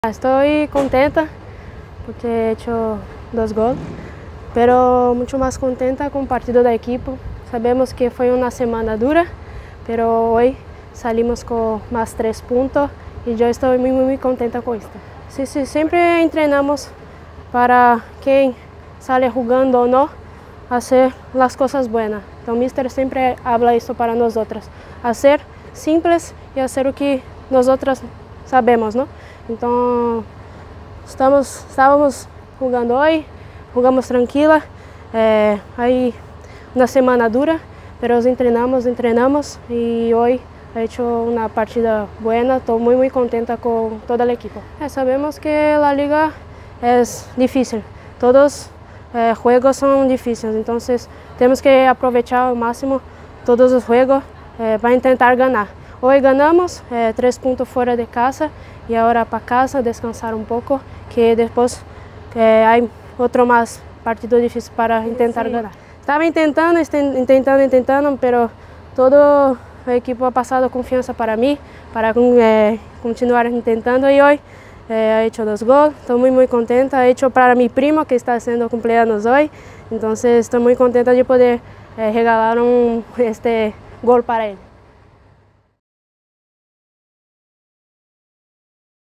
Estoy contenta porque he hecho 2 goles, pero mucho más contenta con el partido del equipo. Sabemos que fue una semana dura, pero hoy salimos con más 3 puntos y yo estoy muy contenta con esto. Sí, siempre entrenamos para quien sale jugando o no, hacer las cosas buenas. Entonces, Mister siempre habla eso para nosotros, hacer simples y hacer lo que nosotros sabemos, ¿no? Então, estávamos jugando hoy, jugamos tranquila, hay una semana dura, pero entrenamos y hoy he hecho una partida buena. Estoy muy contenta con todo el equipo. Sabemos que la liga es difícil, todos juegos son difíciles, entonces tenemos que aprovechar al máximo todos los juegos para intentar ganar. Hoy ganamos 3 puntos fuera de casa y ahora para casa descansar un poco, que después hay otro más partido difícil para intentar ganar. Estaba intentando, pero todo el equipo ha pasado confianza para mí, para continuar intentando, y hoy he hecho 2 goles, estoy muy contenta. He hecho para mi primo que está haciendo cumpleaños hoy, entonces estoy muy contenta de poder regalar este gol para él.